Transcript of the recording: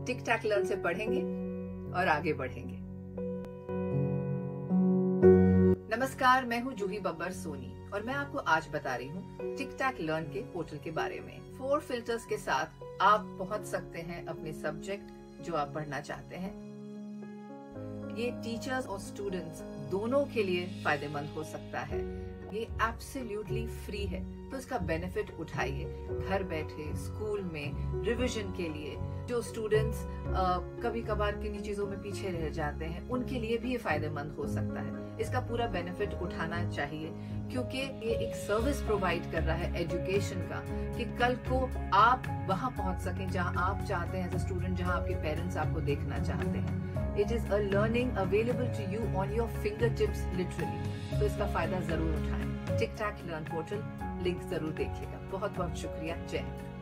टिक tac learn से पढ़ेंगे और आगे बढ़ेंगे। नमस्कार, मैं हूँ जूही बब्बर सोनी और मैं आपको आज बता रही हूँ टिक टैक लर्न के पोर्टल के बारे में। 4 फिल्टर्स के साथ आप पहुंच सकते हैं अपने सब्जेक्ट जो आप पढ़ना चाहते हैं। ये टीचर्स और स्टूडेंट्स दोनों के लिए फायदेमंद हो सकता है। ये एब्सोल्युटली फ्री है, तो इसका बेनिफिट उठाइए। घर बैठे स्कूल में रिवीजन के लिए जो स्टूडेंट्स कभी कभार किन्हीं चीजों में पीछे रह जाते हैं, उनके लिए भी ये फायदेमंद हो सकता है। इसका पूरा बेनिफिट उठाना चाहिए, क्योंकि ये एक सर्विस प्रोवाइड कर रहा है एजुकेशन का, कि कल को आप वहां पहुंच सकें जहां आप चाहते हैं एज अ स्टूडेंट, जहां आपके पेरेंट्स आपको देखना चाहते हैं। It is a learning available to you on your fingertips literally. तो इसका फायदा जरूर उठाएं। Tic tac learn portal link जरूर देखिएगा। बहुत बहुत शुक्रिया। जय हिंद।